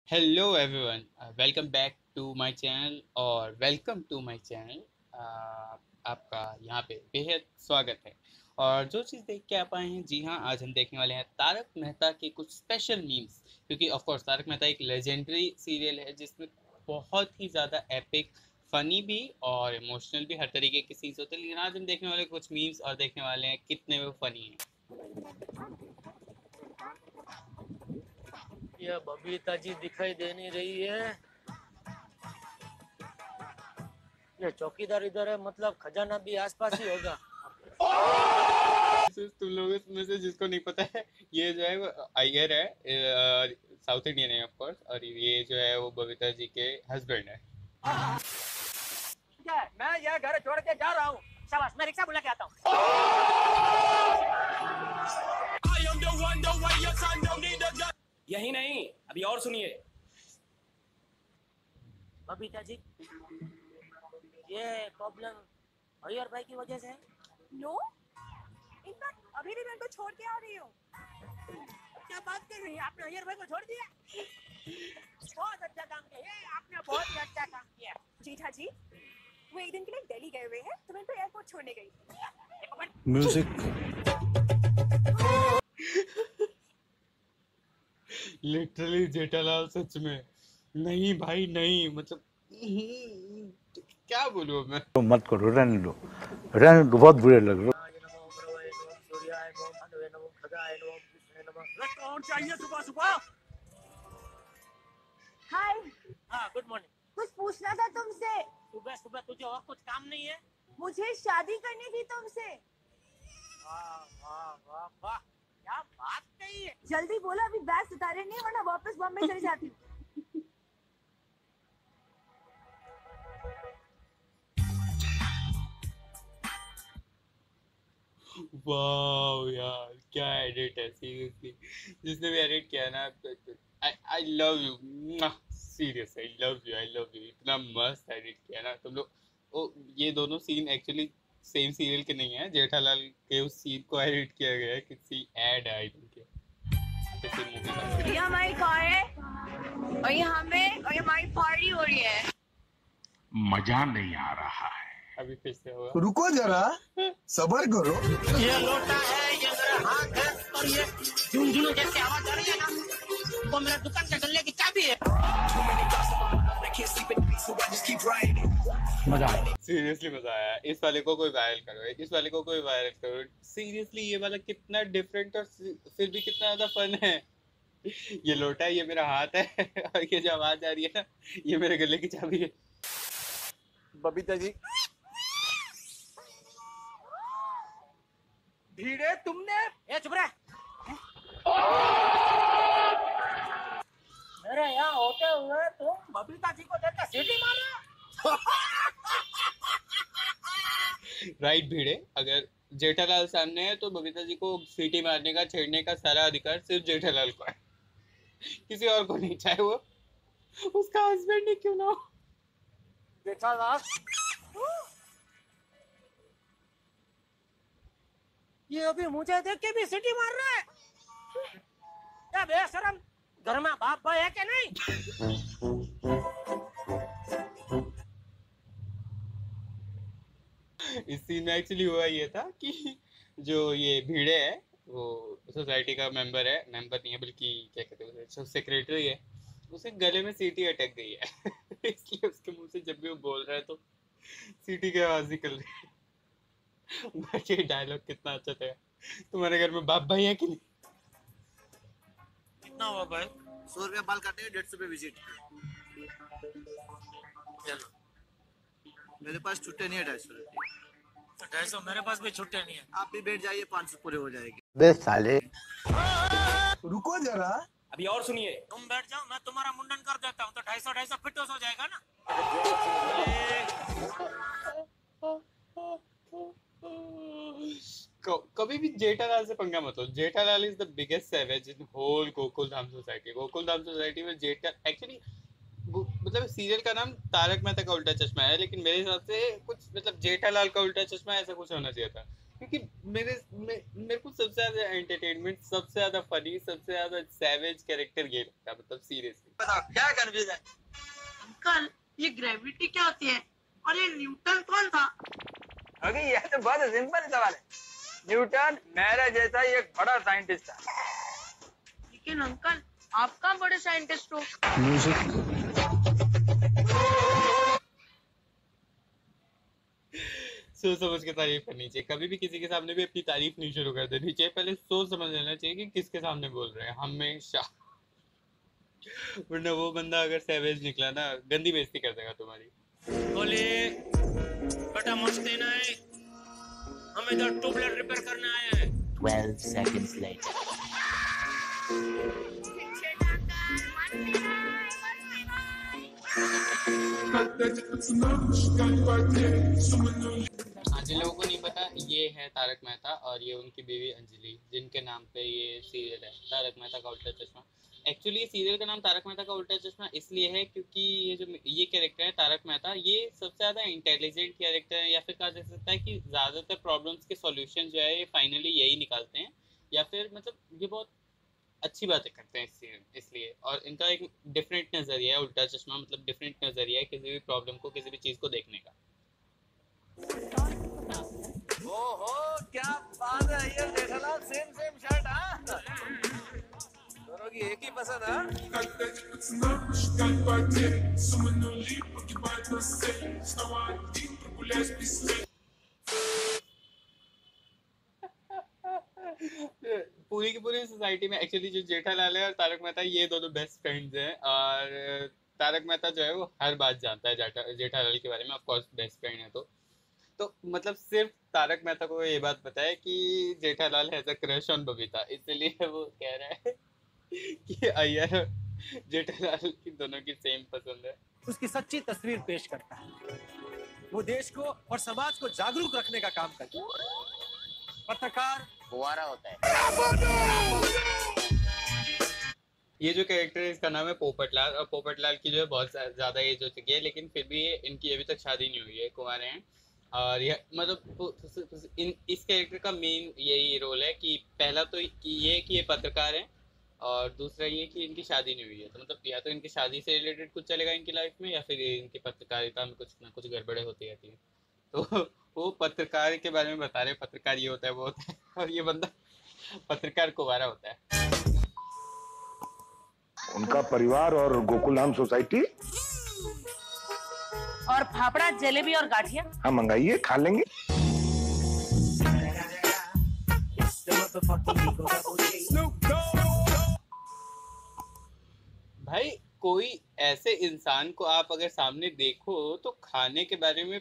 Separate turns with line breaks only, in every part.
Hello everyone, welcome back to my channel और welcome to my channel. आपका यहाँ पे बेहद स्वागत है। और जो चीज़ देख के आप आए हैं, जी हाँ, आज हम देखने वाले हैं तारक मेहता के कुछ स्पेशल मीम्स। क्योंकि ऑफ कोर्स तारक मेहता एक लेजेंडरी सीरियल है जिसमें बहुत ही ज़्यादा एपिक, फनी भी और इमोशनल भी हर तरीके के सीन्स होते हैं। लेकिन आज हम देखने वाले कुछ मीम्स और देखने वाले हैं कितने वो फनी हैं।
ये बबीता जी दिखाई दे नहीं रही है। ये चौकीदार इधर है, मतलब खजाना भी आसपास ही होगा।
तुम लोगों में से जिसको नहीं पता है, ये जो है वो अय्यर है, साउथ इंडियन है ऑफ कोर्स, और ये जो है वो बबीता जी के हस्बैंड है।
क्या मैं यह घर छोड़ के जा रहा हूँ। शाबाश, मैं रिक्शा बुला के आता हूँ।
यही नहीं, अभी और सुनिए।
बबीता जी, ये प्रॉब्लम अय्यर भाई की वजह से है।
नो, इनफैक्ट अभी भी मैं उनको छोड़ के आ रही हूँ।
क्या बात कर रही है, आपने अय्यर भाई को छोड़ दिया? बहुत अच्छा काम किया, आपने बहुत ही अच्छा काम किया।
जीठा जी, वो एक दिन के लिए दिल्ली गए हुए हैं, तो मैं उनको एयरपोर्ट छोड़ने गई।
म्यूजिक।
लिटरली जेठालाल सच में। नहीं भाई नहीं, मतलब क्या बोलूं मैं।
तो मत करो, रहने दो, बहुत बुरे लग रहे हो।
कौन चाहिए सुबह सुबह?
हाय,
हाँ, गुड मॉर्निंग।
कुछ पूछना था तुमसे।
सुबह सुबह तुझे और कुछ काम नहीं है?
मुझे शादी करनी थी तुमसे।
वाह वाह वाह वाह, क्या बात कही है।
जल्दी बोलो, अभी बैग उतारे नहीं वरना वापस बॉम्बे चली जाती।
वाह यार, क्या एडिट है सीरियसली। जिसने भी एडिट किया ना, I love you, serious, I love you, इतना मस्त एडिट किया ना तुम लोग। ओ, ये दोनों सीन एक्चुअली सेम सीरियल के नहीं है। जेठालाल के उस सीन को एडिट किया गया है किसी एड आई थिंक किसी मूवी का।
ये हमारी कार है और ये हमें और ये हमारी पार्टी हो रही है।
मजा नहीं आ रहा है।
अभी फिर से होगा।
रुको जरा, सबर करो।
ये लोटा है, ये मेरा हाथ है, और ये झुनझुन जैसे आवाज आ रही है ना, वो मेरा दुकान के गले की चाबी है।
मजा आया।
सीरियसली मजा आया। इस वाले को कोई वायरल करो, इस वाले को कोई वायरल करो। सीरियसली ये वाला कितना डिफरेंट और फिर भी कितना ज्यादा फन है। ये लोटा है, ये मेरा हाथ है, और ये जो आवाज आ रही है ना, ये मेरे गले की चाबी है।
बबीता जी,
भीड़े तुमने, ए चुप रह। मेरे यहाँ होते हुए तुम बबीता जी को देखकर सीटी मार रहे हो।
राइट भिड़े, अगर जेठालाल सामने है तो बबीता जी को सीटी मारने का, छेड़ने का सारा अधिकार सिर्फ जेठालाल को है, किसी और को नहीं, चाहे वो उसका हस्बैंड ही क्यों ना हो।
जेठालाल, ये अभी मुझे देख के भी सीटी मार रहा है। क्या बेशरम, घर में बाप भाई है क्या नहीं?
इस सीन में एक्चुअली हुआ ये था कि जो ये भिड़े है वो सोसाइटी का मेंबर है, मेंबर नहीं है बल्कि क्या कहते हैं उसे, सेक्रेटरी है। उसे गले में सीटी अटक गई है इसलिए उसके मुंह से जब भी वो बोल रहा है तो सीटी की आवाज निकल रही है। बट ये डायलॉग कितना अच्छा था। तुम्हारे घर में बाप भाई है कि नहीं?
कितना हुआ भाई?
100 रुपया बाल काटे, 150 रुपये विजिट।
चलो,
मेरे पास छुट्टे नहीं है 250 रुपये।
250 मेरे पास भी छुट्टे नहीं है।
आप भी बैठ जाइए, 500 पूरे हो जाएंगे।
बे साले।
रुको जरा,
अभी और सुनिए।
तुम बैठ जाओ, मैं तुम्हारा मुंडन कर देता हूँ, तो 250 फिटोस हो जाएगा ना।
कभी भी जेठालाल से पंगा मत लो। Jethalal is the biggest savage in whole Gokul Dham society. Gokul Dham society में जेठा एक्चुअली मतलब सीरियल का नाम तारक मेहता का उल्टा चश्मा है, लेकिन मेरे हिसाब से कुछ मतलब जेठालाल का उल्टा चश्मा ऐसा कुछ होना चाहिए था। क्योंकि मेरे को सबसे ज्यादा एंटरटेनमेंट, सबसे ज्यादा फनी, सबसे ज्यादा सैवेज कैरेक्टर ये लगता है, मतलब सीरियसली।
बताओ क्या कंफ्यूज है?
अंकल, ये ग्रेविटी क्या होती है और ये न्यूटन कौन था?
अभी यह तो बहुत सिंपल सवाल है। न्यूटन मेरा जैसा ही एक बड़ा साइंटिस्ट था।
लेकिन अंकल, आप कहाँ बड़े साइंटिस्ट हो?
सोच समझ के तारीफ करनी चाहिए, कभी भी किसी के सामने भी अपनी तारीफ नहीं शुरू कर देनी चाहिए, पहले सोच समझ लेना चाहिए कि किसके सामने बोल रहे हैं, हमेशा। वरना वो बंदा अगर सैवेज निकला ना, गंदी बेइज्जती कर देगा तुम्हारी।
बोले बेटा मस्ती नहीं, हम इधर ट्यूबलाइट रिपेयर करने आए हैं।
12 seconds later.
हाँ, जिन लोगों को नहीं पता, ये है तारक मेहता और ये उनकी बीवी अंजलि, जिनके नाम पे ये सीरियल है तारक मेहता का उल्टा चश्मा। एक्चुअली ये सीरियल का नाम तारक मेहता का उल्टा चश्मा इसलिए है क्योंकि ये कैरेक्टर है तारक मेहता, ये सबसे ज़्यादा इंटेलिजेंट कैरेक्टर है, या फिर कहा जा सकता है कि ज़्यादातर प्रॉब्लम्स के सॉल्यूशन जो है ये फाइनली यही निकालते हैं, या फिर मतलब ये बहुत अच्छी बातें करते हैं इसलिए। और इनका एक डिफरेंट नज़रिया है, उल्टा चश्मा मतलब डिफरेंट नज़रिया है किसी भी प्रॉब्लम को, किसी भी चीज़ को देखने का।
ओहो क्या बात है, ये जेठालाल सेम शर्ट। हाँ, दोनों की एक ही पसंद है।
पूरी की पूरी सोसाइटी में एक्चुअली जो जेठालाल है और तारक मेहता, ये दोनों बेस्ट फ्रेंड्स हैं, और तारक मेहता जो है वो हर बात जानता है जेठालाल के बारे में, ऑफ कोर्स बेस्ट फ्रेंड है तो मतलब सिर्फ तारक मेहता को ये बात पता है कि Jethalal has a crush on Babita, इसलिए वो कह रहा है कि अय्यर और जेठालाल की दोनों की सेम पसंद है।
उसकी सच्ची तस्वीर पेश करता है। वो देश को और समाज को जागरूक रखने का काम करता है। पत्रकार
फुवारा होता है।
ये जो कैरेक्टर है इसका नाम है पोपटलाल, और पोपटलाल की जो है बहुत ज़्यादा एज हो चुकी है, लेकिन फिर भी इनकी अभी तक शादी नहीं हुई है, कुंवारे हैं। और यह मतलब इस कैरेक्टर का मेन यही रोल है कि पहला तो ये पत्रकार हैं, और दूसरा ये कि इनकी शादी नहीं हुई है, तो मतलब या तो इनकी शादी से रिलेटेड कुछ चलेगा इनकी लाइफ में, या फिर इनकी पत्रकारिता में कुछ ना कुछ गड़बड़े होती रहती है। तो वो पत्रकार के बारे में बता रहे हैं, पत्रकार ये होता है वो होता है, और ये बंदा पत्रकार कुंवारा होता है।
उनका परिवार और गोकुलधाम सोसाइटी।
और फाफड़ा, जलेबी और गाठिया।
हाँ मंगाइए, खा लेंगे।
भाई कोई ऐसे इंसान को आप अगर सामने देखो तो खाने के बारे में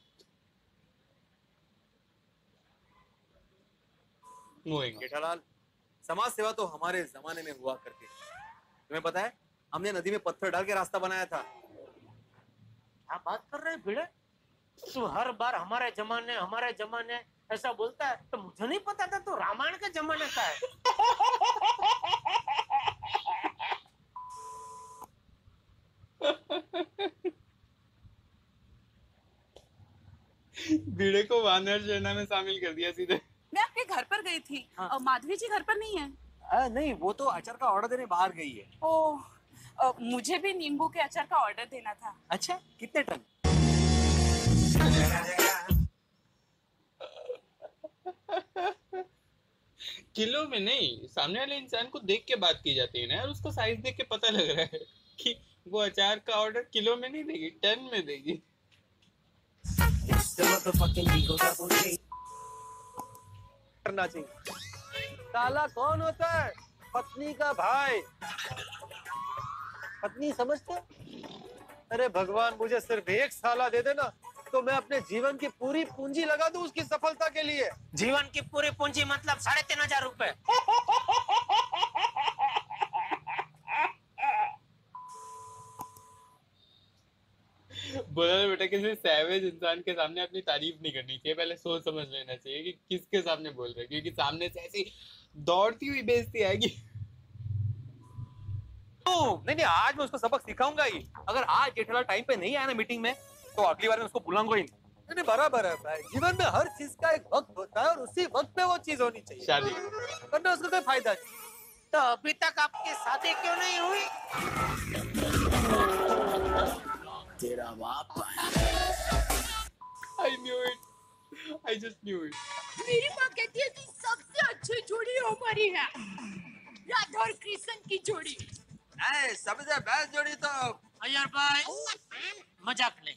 जेठालाल, समाज सेवा तो हमारे जमाने में हुआ करती थी। तुम्हें पता है, हमने नदी में पत्थर डाल के रास्ता बनाया था।
क्या बात कर रहे हैं भिड़े? तू हर बार हमारे जमाने ऐसा बोलता है, तो मुझे नहीं पता था तू रामायण के जमाने का है।
भिड़े को वानर सेना में शामिल कर दिया सीधे।
मैं आपके घर पर गई थी।
हाँ।
और माधवी जी घर पर नहीं है।
नहीं, वो तो अचार का ऑर्डर देने बाहर गई है।
ओह, मुझे भी नींबू के अचार का ऑर्डर देना था।
अच्छा, कितने टन?
किलो में नहीं, सामने वाले इंसान को देख के बात की जाती है ना यार, उसको साइज देख के पता लग रहा है कि वो अचार का ऑर्डर किलो में नहीं देगी, टन में देगी।
करना चाहिए। साला कौन होता है? पत्नी का भाई। पत्नी समझते? अरे भगवान, मुझे सिर्फ एक साला दे देना तो मैं अपने जीवन की पूरी पूंजी लगा दूं उसकी सफलता के लिए।
जीवन की पूरी पूंजी मतलब 3,500 रुपए।
बोला ना बेटा, किसी सैवेज इंसान के सामने अपनी तारीफ नहीं करनी चाहिए, पहले सोच समझ लेना चाहिए कि किसके सामने बोल रहे हैं, क्योंकि सामने से ऐसी दौड़ती हुई बेइज्जती आएगी।
नहीं, आज मैं उसको सबक सिखाऊंगा ही। अगर आज जेठालाल टाइम पे नहीं आया ना मीटिंग में, तो अगली बार मैं उसको बुलाऊंगा ही नहीं। नहीं बराबर है भाई, जीवन में हर चीज का एक वक्त होता है और उसी वक्त पे वो चीज होनी चाहिए।
शादी
वरना उसका कोई फायदा नहीं।
तो अभी तक आपकी शादी क्यों नहीं हुई?
तेरा बाप
I knew it. I just knew it.
मेरी माँ कहती है कि सबसे अच्छी जोड़ी हमारी है, राधा और कृष्ण की जोड़ी।
सबसे बेस्ट जोड़ी तो
अय्यर भाई मजाक नहीं।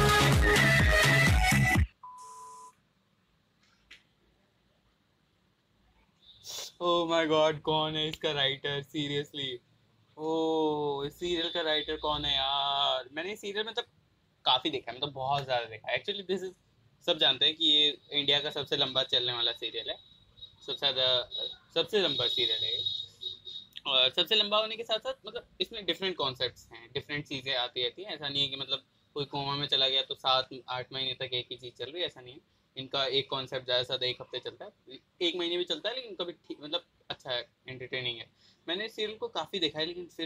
Oh my God, कौन है इसका राइटर? सीरियसली, ओ सीरियल का राइटर कौन है यार? मैंने सीरियल मतलब काफी देखा है, मतलब बहुत ज्यादा देखा है। एक्चुअली दिस इज, सब जानते हैं कि ये इंडिया का सबसे लंबा चलने वाला सीरियल है, सबसे लंबा सीरियल है ये। और सबसे लंबा होने के साथ साथ मतलब इसमें डिफरेंट कॉन्सेप्ट्स हैं, डिफरेंट चीज़ें आती रहती हैं। ऐसा नहीं है कि मतलब कोई कोमा में चला गया तो 7-8 महीने तक एक ही चीज़ चल रही है, ऐसा नहीं है। इनका एक कॉन्सेप्ट ज़्यादा से ज़्यादा एक हफ्ते चलता है, 1 महीने भी चलता है, लेकिन कभी ठीक मतलब अच्छा है, एंटरटेनिंग है। मैंने सीरियल को काफ़ी देखा है, लेकिन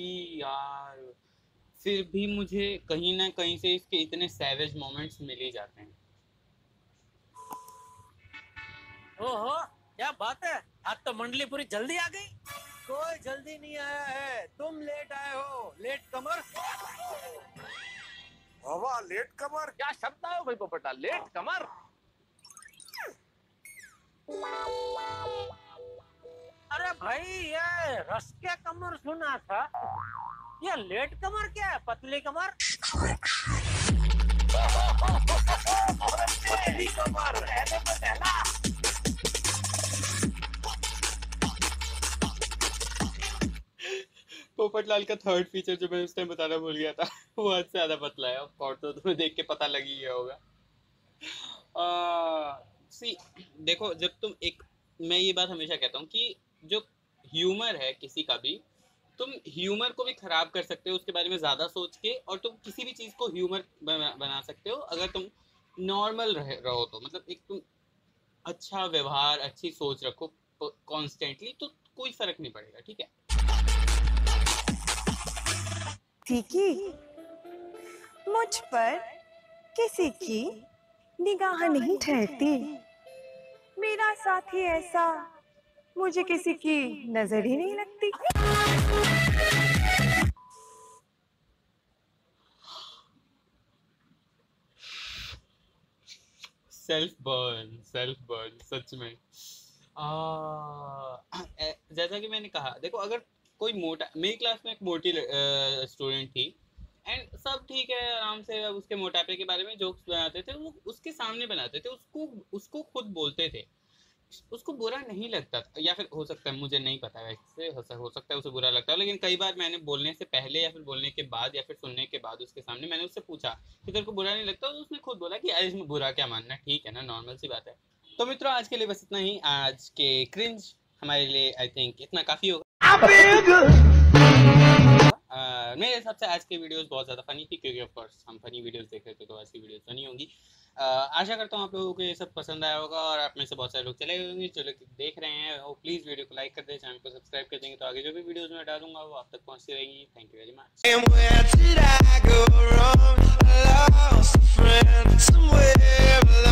फिर भी मुझे कहीं ना कहीं से इसके इतने सैवेज मोमेंट्स मिल ही जाते हैं।
ओहो क्या बात है, आज तो मंडली पूरी जल्दी आ गई।
कोई जल्दी नहीं आया है, तुम लेट आए हो, लेट कमर।
हवा लेट कमर,
क्या शब्द आयो भाई पोपटा, लेट कमर।
अरे भाई ये रस के कमर सुना था, ये लेट कमर क्या है? पतली कमर।
पतली कमर रहने में पहला।
पोपटलाल का थर्ड फीचर जो मैं उस टाइम बताना भूल गया था, वो हद से ज्यादा पतला है। ऑफ कोर्स तो तुम्हें देख के पता लग ही गया होगा। देखो, जब तुम मैं ये बात हमेशा कहता हूँ कि जो ह्यूमर है किसी का भी, तुम ह्यूमर को भी खराब कर सकते हो उसके बारे में ज़्यादा सोच के, और तुम किसी भी चीज़ को ह्यूमर बना सकते हो अगर तुम नॉर्मल रहो तो। मतलब एक तुम अच्छा व्यवहार, अच्छी सोच रखो कॉन्स्टेंटली, तो कोई फर्क नहीं पड़ेगा, ठीक है।
ठीक, मुझ पर किसी की निगाह नहीं ठहरती, मेरा साथी ऐसा मुझे किसी की नजर ही नहीं लगती।
सेल्फ बर्न सच में। जैसा कि मैंने कहा, देखो अगर कोई मोटा, मेरी क्लास में एक मोटी स्टूडेंट थी, एंड सब ठीक है, आराम से उसके मोटापे के बारे में जोक्स बनाते थे, वो उसके सामने बनाते थे, उसको खुद बोलते थे, उसको बुरा नहीं लगता था। या फिर हो सकता है, मुझे नहीं पता वैसे, हो सकता है उसे बुरा लगता है, लेकिन कई बार मैंने बोलने से पहले या फिर बोलने के बाद या फिर सुनने के बाद उसके सामने मैंने उससे पूछा कि तेरे को बुरा नहीं लगता, तो उसने खुद बोला कि यार इसमें बुरा क्या मानना, ठीक है ना, नॉर्मल सी बात है। तो मित्रों, आज के लिए बस इतना ही। आज के क्रिंज हमारे लिए आई थिंक इतना काफ़ी होगा। मेरे हिसाब से आज की वीडियोस बहुत ज़्यादा फनी थी, क्योंकि ऑफ कोर्स हम फनी वीडियोस देख रहे थे, तो आज की वीडियोस फनी होंगी। आशा करता हूँ आप लोगों को ये सब पसंद आया होगा, और आप में से बहुत सारे लोग चले गए होंगे जो लोग देख रहे हैं, वो प्लीज़ वीडियो को लाइक कर दें, चैनल को सब्सक्राइब कर देंगे, तो आगे जो भी वीडियोस मैं डालूंगा वो आप तक पहुँचती रहेंगी। Thank you very much.